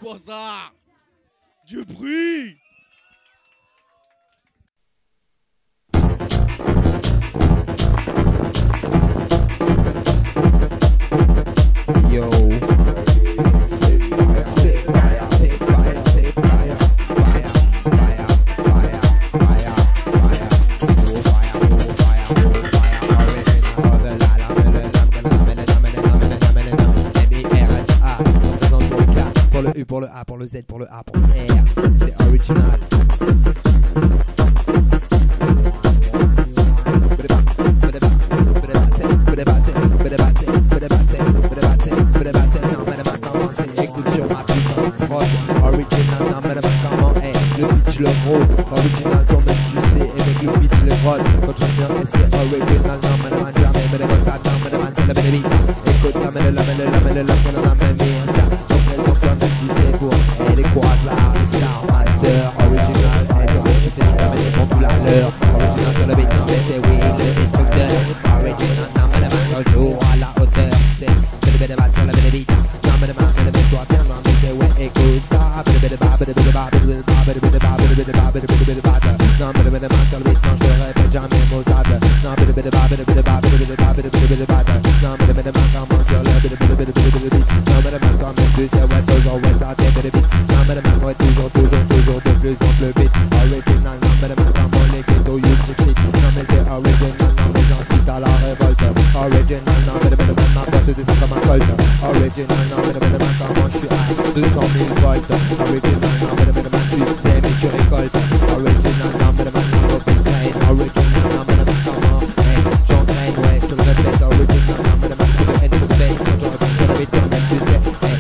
quoi ça? Du bruit! Yo. Pour le A, pour le Z, pour le A, pour le R, c'est original. Écoute sur ma putain de prod, original, non mais comment est le beat je le rôde, original toi même tu sais, et avec le beat je le rôde, quand je viens et c'est original, non mais le man jamais, mais le boss non mais le man c'est le beat, écoute la mêle, la même ça, donc toi-même tu sais pour, elle est quoi ça, c'est la master, original, tu sais je t'avais pour tout la leur, original sur le beat, non mais c'est oui, c'est le destructeur, original, non mais le man toujours à la hauteur, c'est le beat sur le beat, non mais le man toi bien, non mais c'est ouais, écoute ça, non mais le man sur le beat, non je te répète jamais Mozart, non mais le man comment sur le beat, non mais le man quand même tu sais ouais toujours ouais ça t'est de beat, non mais le man ouais toujours de plus en plus vite, original, non mais le man comment les ghettos you shit, non mais c'est original, non mais j'incite à la révolte, original, non mais le man ma porte de ça comme un colt, original, non mais le man comment je suis à 200 000 volts, original, non mais le man tu sais mais tu récoltes, original, non mais le man comment tu traînes, original, non mais le man comment j'entraîne, ouais je te le répète, original, non mais le man tu veux être le fait, quand je reviens sur le beat, toi même tu sais,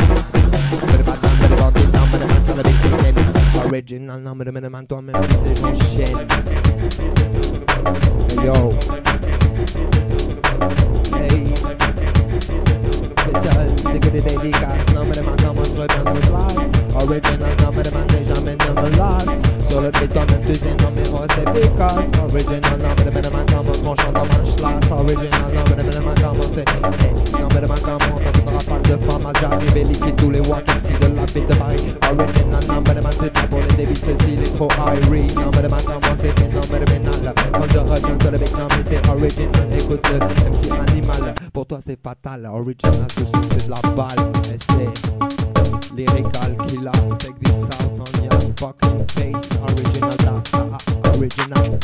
original, non mais le man toi-même tu sais j'enchaîne. Hey yo. Hey. Spécial, dégueulé dédicace, non mais le man comment je reviens de place. Original, non mais le man t'es jamais ne me lasse. Sur le beat toi-même tu sais non mais moi c'est efficace. Original, non mais le man comment je mange comme un schlass. Original, non mais le man comment c'est. Hey. Non mais le man comment on n'entendra pas de femme. J'arrive et liquide tous les walks ici de la ville de Paris. Original, non mais le man c'est pas pour les débits, ceci il est trop irie. Non mais le man comment c'est phénoménal. Quand je reviens sur le beat, non mais c'est original. Écoute-le, MC Animal. Pour toi c'est fatal, original tout de suite c'est de la balle. Et c'est lyrical killer. Take this out on your fucking face. Original, original,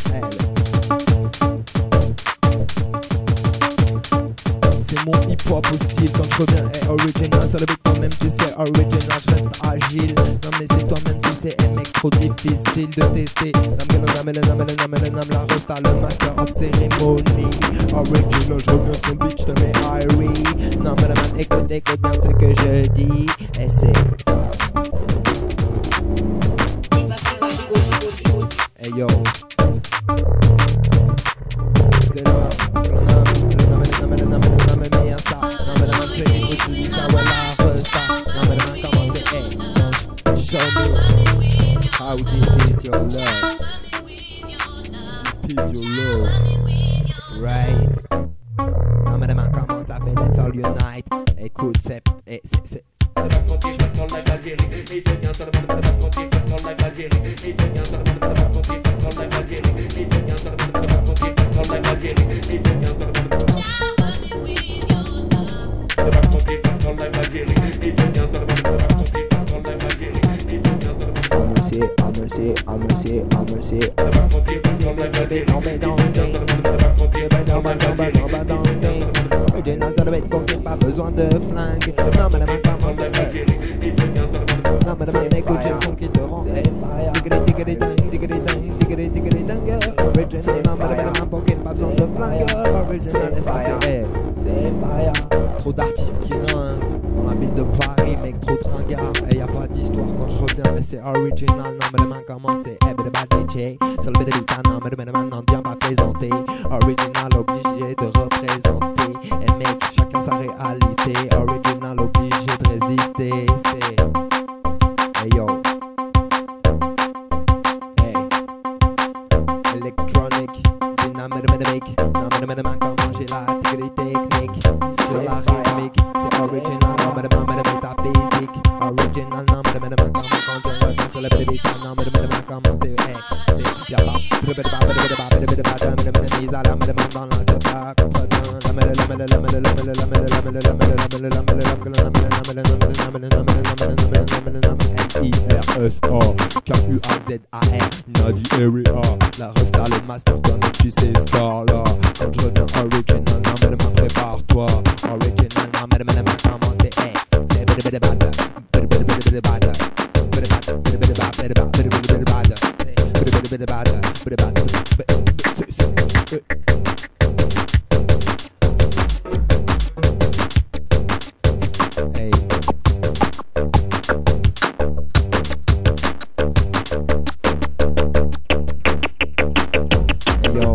c'est mon hip-hop au style quand je reviens est original. Sur le beat toi-même tu sais original, je reste agile. Non mais c'est toi-même tu sais, mec trop difficile de tester. La resta le master of ceremony. Original, je reviens sur le beat, je te mets irie. Non mais le man écoute bien ce que je dis. Et c'est hey yo. C'est là, show me how this is your love. This is your love. Right. Non mais demain comment ça fait let's all unite. Écoute c'est original sur le beat pour qu'il n'y ait pas besoin de flingue. Non mais le man comment c'est fait. Non mais le man écoute j'ai le son qui te rend digri dingue. Original, non mais le man pour qu'il n'y ait pas besoin de flingue. Original c'est fire. Trop d'artistes qui ringuent dans la ville de Paris, mec trop tringard. Et y a pas d'histoire quand je reviens et c'est original. Non mais le man comment c'est DJ. Sur le beat de beat, non mais le man n'en vient pas présenter. Original obligé de représenter. Et mec chacun sa réalité. Original obligé de résister. C'est hey yo. Hey Electronic dynamic. Non mais le man comment j'ai la technique. Sur la rythmique c'est original. Non mais le man métaphysique. Original non K-U-A-Z-A-R, Nadi Area, la resta le master comme tu sais ce corps là. Quand je reviens original, non mais demain prépare-toi. Original, non mais demain comment c'est, hey, c'est bada bada bada, bada bada bada bada, bada bada bada bada. Hey. Yo,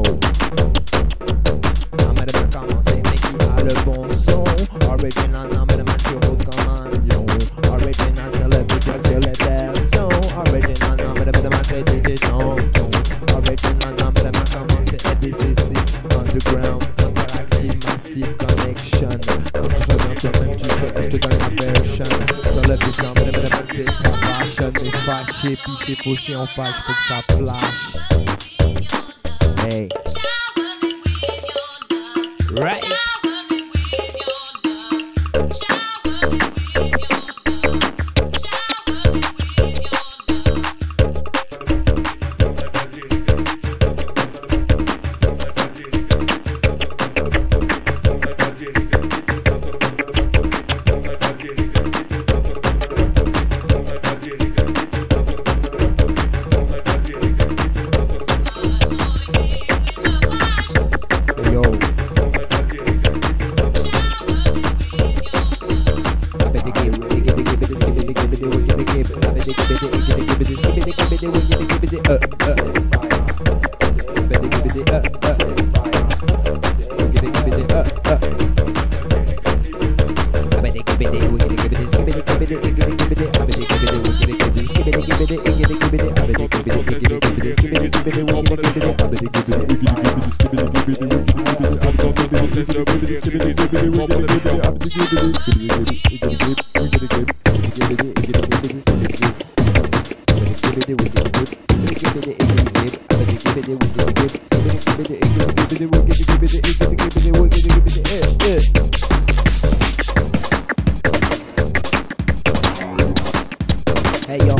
non mais demain commencer, mais qui a le bon son? Original, non mais demain tu roules comme un lion. Original, c'est le but sur les versions. Original, non mais demain c'est des champions. Original, non mais demain commencer, ABCC Underground, Interactive Massive Connection. Quand je reviens toi-même tu sais, je te donne la version. Sur le but, non mais demain c'est ta passion. Mais fâché, piché, fauché, on fâche, faut que ça flash. Hey. Right. Hey yo,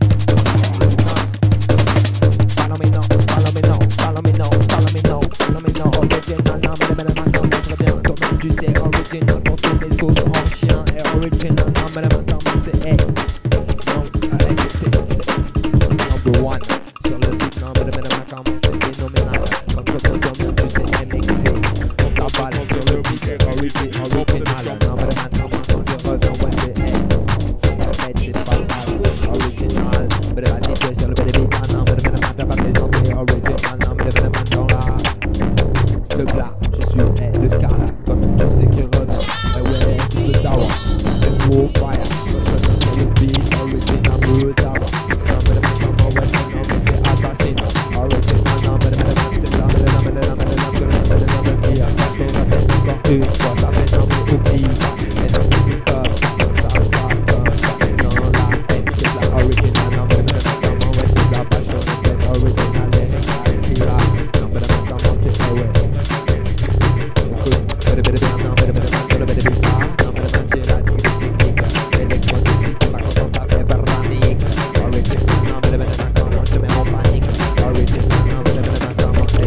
follow me now, follow me now, follow me now, follow me now, follow me now. Original, non mais maintenant comment je reviens, toi-même tu sais, original pour tous mes sauces en chien. Et original, non mais maintenant c'est hey, non, c'est number one. Sur le beat, non mais maintenant comment c'est phénoménal. Quand je reviens, toi-même tu sais, MXC, on la balance sur le beat, original, non mais maintenant quand je reviens, ouais c'est hey, c'est pas mal. Original, but I need to sell a bit of it, and I'm gonna make a bit of it. Original, I'm gonna make a dans la. Ce gars, je suis le Scarla, comme tu sais qui revient. Et ouais, le Dawa, le gros fire. Quand je reviens sur le beat, original, le Dawa. I'm gonna make some more West, and I'm gonna say assassin. Original, I'm gonna make c'est là, mais là, ça se trouve encore une fois, ça fait non mais oublie. Et non mais c'est comme ça, ça se passe comme ça. Dans la tête, c'est la original, non mais maintenant comment ouais c'est la passion, c'est original, les règles qui là. Non mais maintenant comment c'est ouais. Écoute, non mais maintenant c'est le bébé non mais maintenant j'ai la technique électronique, si t'es pas content ça fait baranique. Original, non mais maintenant comment je te mets en panique. Original, non mais maintenant comment c'est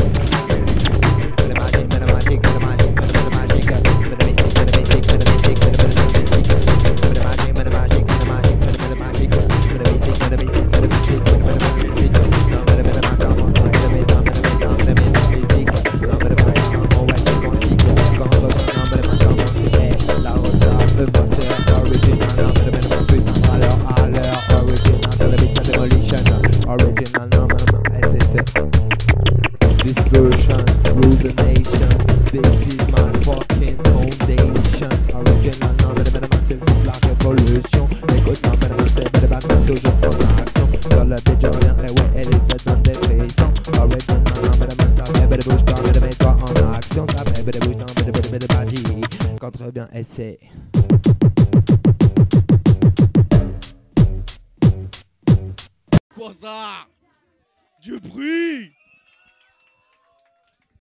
this version, rule the nation. This is my fucking foundation. Original, non mais maintenant c'est la révolution. Écoute, non mais maintenant c'est de battre toujours en action. Sur le beat je reviens, et ouais, elle est dans des frissons. Original, non mais maintenant ça fait belle bouche, mais mets-toi en action. Ça fait belle bouche, non mais belle magie. Quand je reviens, essaie. pas ça. Du bruit.